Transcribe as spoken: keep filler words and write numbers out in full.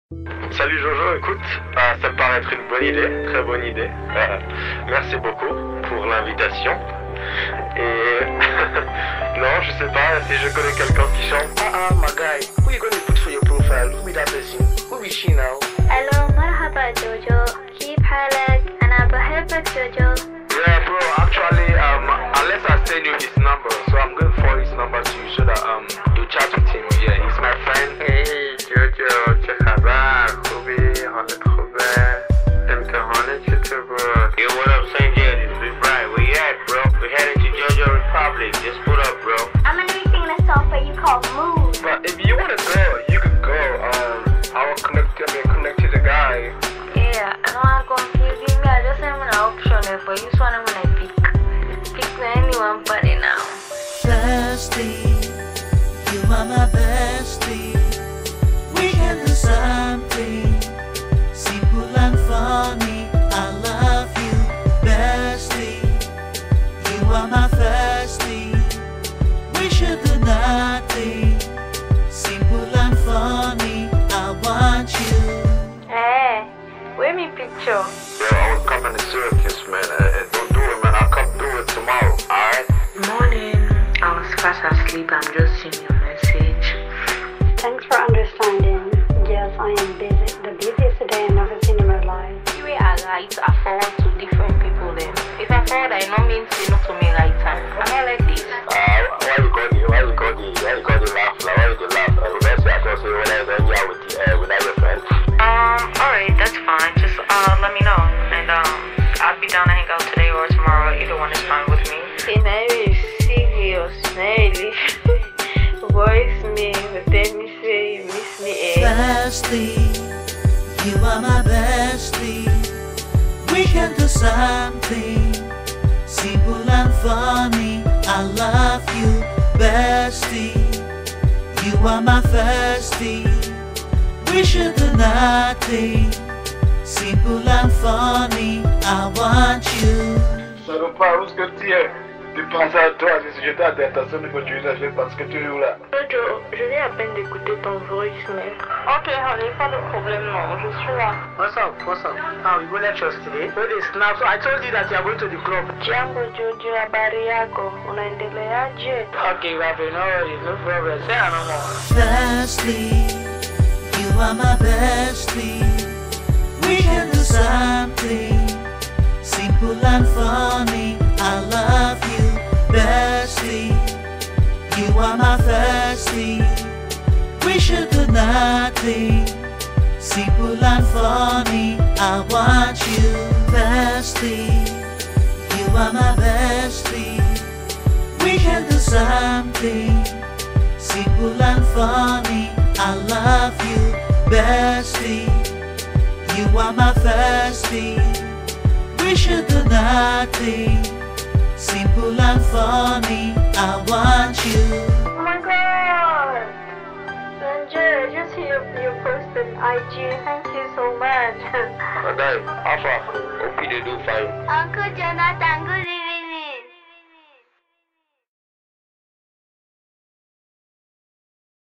Salut Jojo, écoute, ah, ça me paraît être une bonne idée, très bonne idée. Euh, merci beaucoup pour l'invitation. Et non, je sais pas si je connais quelqu'un qui chante. Uh-uh, my guy. Who you gonna put for your profile? Who be that person? Who be she now? الو مرحبا جوجو كيف حالك؟ أنا بحبك جوجو. Yeah, bro, actually, um, unless I send you his number, so I'm going to forward his number to you so that um, you chat with him. Yeah, he's my friend. Hey, Jojo, چه خبر؟ خوبی؟ حالت خوبه؟ امتحانت چطور؟ Yo, what up, Saint James? We right, where you at, bro? We headed to JoJo Republic. Just put up, bro. I'm gonna be singing a song for you called Mood. But if you want to go, you could go. Um, I will connect, I mean, connect to the guy. Yeah, I don't want to confuse you. I just am an option for you, so I'm gonna pick. Pick anyone but it now. Bestie, you are my bestie. We can do something simple and funny. I love you, bestie. You are my bestie. We should do nothing simple and funny. I want you. Hey, where me picture? Yo, I was coming to Syracuse, man. Uh, uh, don't do it, man. I'll come do it tomorrow, alright? Morning. I was fast asleep. I'm just seeing your message. Thanks for understanding. Yes, I am busy. The busiest day I've ever seen in my life. The way I write, I forward to different people then. If I forward, I no mean say no to me right time. I'm not like this. Uh, why you got the, why you got the, why you got the laugh, like, why you the laugh? Uh, let's say I can say when I was hanging out with, the, uh, with other friends. Um, alright, that's fine. Just uh, let me know. And um, I'll be down to hang out today or tomorrow. Either one is fine with me. It's not really serious, really. Voice me, but then me say you miss me, eh? Bestie, you are my bestie. We can do something simple and funny. I love you, bestie. You are my bestie. We should do nothing simple and funny. I want you. Ça ne pas où ce que tu es. Tu penses à toi, si j'étais à l'attention de continuer à jouer parce que tu es là. Jojo, je viens à peine d'écouter ton voicemail. Ok, honey, pas de problème, non, je suis là. What's up? What's up? How you go lectures today? Where they snap? So I told you that you are going to the club. Jambo Jojo, habari yako, unaendeleaje? Okay, Rafi, no worries, no problem. Say no more. Bestie, you are my bestie. We can do something simple and funny. I love you, bestie. You are my bestie. We should do nothing simple and funny. I want you, bestie. You are my bestie. We can do something simple and funny. I love you, bestie. You are my bestie. We should do nothing simple and funny. I want you. Oh my god! Sanjay, I just hear you posted I G. Thank you so much. Madai, Alpha, hope you do fine. Uncle Jonathan, good evening.